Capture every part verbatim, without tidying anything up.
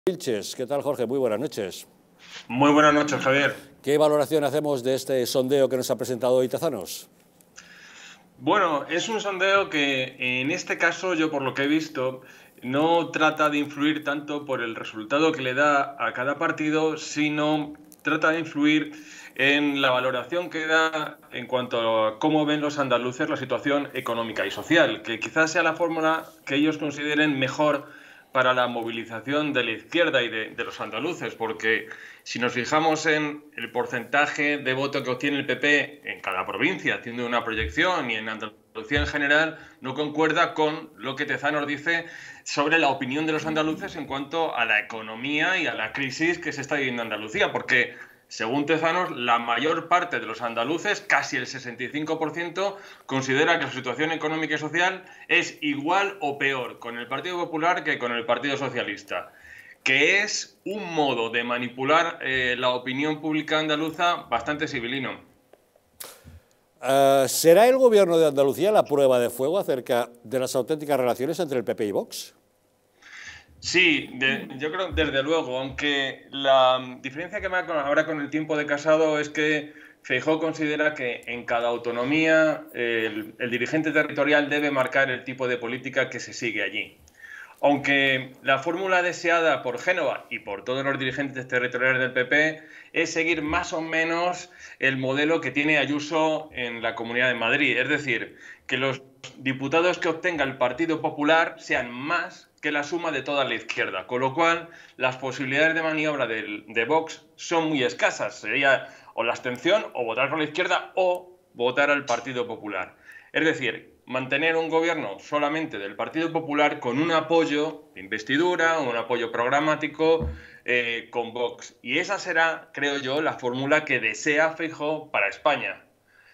Vilches, ¿qué tal, Jorge? Muy buenas noches. Muy buenas noches, Javier. ¿Qué valoración hacemos de este sondeo que nos ha presentado hoy Tezanos? Bueno, es un sondeo que en este caso, yo por lo que he visto, no trata de influir tanto por el resultado que le da a cada partido, sino trata de influir en la valoración que da en cuanto a cómo ven los andaluces la situación económica y social, que quizás sea la fórmula que ellos consideren mejor para la movilización de la izquierda y de, de los andaluces, porque si nos fijamos en el porcentaje de voto que obtiene el P P en cada provincia, haciendo una proyección, y en Andalucía en general, no concuerda con lo que Tezanos dice sobre la opinión de los andaluces en cuanto a la economía y a la crisis que se está viviendo en Andalucía, porque según Tezanos, la mayor parte de los andaluces, casi el sesenta y cinco por ciento, considera que la situación económica y social es igual o peor con el Partido Popular que con el Partido Socialista, que es un modo de manipular eh, la opinión pública andaluza bastante civilino. Uh, ¿Será el gobierno de Andalucía la prueba de fuego acerca de las auténticas relaciones entre el P P y Vox? Sí, de, yo creo desde luego, aunque la diferencia que me habrá con el tiempo de Casado es que Feijóo considera que en cada autonomía el, el dirigente territorial debe marcar el tipo de política que se sigue allí. Aunque la fórmula deseada por Génova y por todos los dirigentes territoriales del P P es seguir más o menos el modelo que tiene Ayuso en la Comunidad de Madrid, es decir, que los diputados que obtenga el Partido Popular sean más que la suma de toda la izquierda, con lo cual las posibilidades de maniobra de, de Vox son muy escasas. Sería o la abstención, o votar por la izquierda, o votar al Partido Popular. Es decir, mantener un gobierno solamente del Partido Popular con un apoyo de investidura, un apoyo programático eh, con Vox. Y esa será, creo yo, la fórmula que desea Feijóo para España.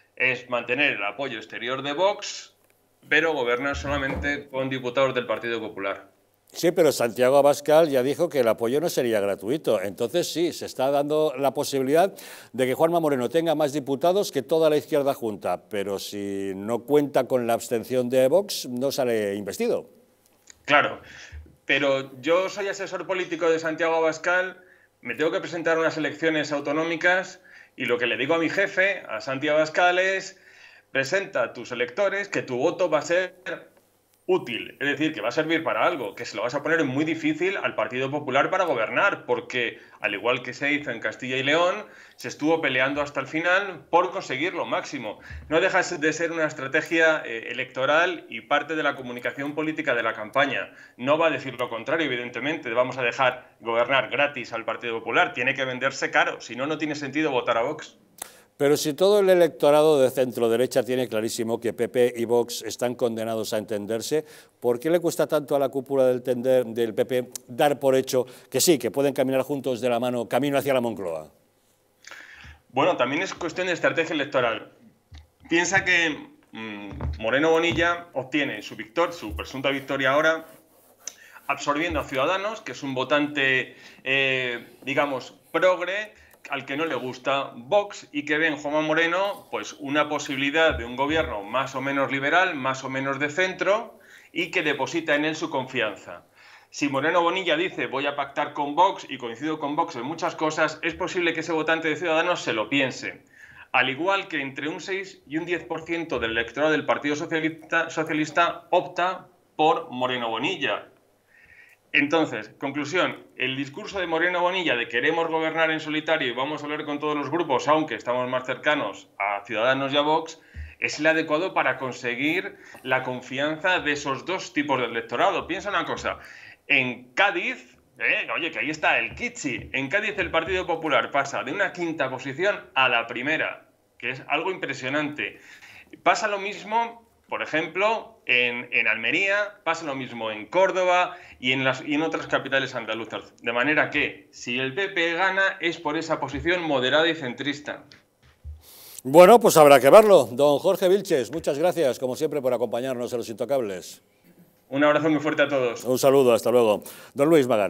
Es mantener el apoyo exterior de Vox, pero gobernar solamente con diputados del Partido Popular. Sí, pero Santiago Abascal ya dijo que el apoyo no sería gratuito. Entonces sí, se está dando la posibilidad de que Juanma Moreno tenga más diputados que toda la izquierda junta, pero si no cuenta con la abstención de Vox, no sale investido. Claro, pero yo soy asesor político de Santiago Abascal, me tengo que presentar unas elecciones autonómicas y lo que le digo a mi jefe, a Santiago Abascal, es: presenta a tus electores que tu voto va a ser útil, es decir, que va a servir para algo, que se lo vas a poner muy difícil al Partido Popular para gobernar, porque, al igual que se hizo en Castilla y León, se estuvo peleando hasta el final por conseguir lo máximo. No deja de ser una estrategia eh, electoral y parte de la comunicación política de la campaña. No va a decir lo contrario, evidentemente, vamos a dejar gobernar gratis al Partido Popular, tiene que venderse caro, si no, no tiene sentido votar a Vox. Pero si todo el electorado de centro-derecha tiene clarísimo que P P y Vox están condenados a entenderse, ¿por qué le cuesta tanto a la cúpula del, tender, del P P dar por hecho que sí, que pueden caminar juntos de la mano, camino hacia la Moncloa? Bueno, también es cuestión de estrategia electoral. Piensa que mmm, Moreno Bonilla obtiene su, victor, su presunta victoria ahora absorbiendo a Ciudadanos, que es un votante, eh, digamos, progre, al que no le gusta Vox, y que ve en Juanma Moreno pues una posibilidad de un gobierno más o menos liberal, más o menos de centro, y que deposita en él su confianza. Si Moreno Bonilla dice voy a pactar con Vox y coincido con Vox en muchas cosas, es posible que ese votante de Ciudadanos se lo piense. Al igual que entre un seis y un diez por ciento del electorado del Partido Socialista, Socialista opta por Moreno Bonilla. Entonces, conclusión, el discurso de Moreno Bonilla de queremos gobernar en solitario y vamos a hablar con todos los grupos, aunque estamos más cercanos a Ciudadanos y a Vox, es el adecuado para conseguir la confianza de esos dos tipos de electorado. Piensa una cosa, en Cádiz, eh, oye, que ahí está el Kitsi, en Cádiz el Partido Popular pasa de una quinta posición a la primera, que es algo impresionante. Pasa lo mismo, por ejemplo, en, en Almería, pasa lo mismo en Córdoba y en, las, y en otras capitales andaluzas. De manera que, si el P P gana, es por esa posición moderada y centrista. Bueno, pues habrá que verlo. Don Jorge Vilches, muchas gracias, como siempre, por acompañarnos en Los Intocables. Un abrazo muy fuerte a todos. Un saludo, hasta luego. Don Luis Magán.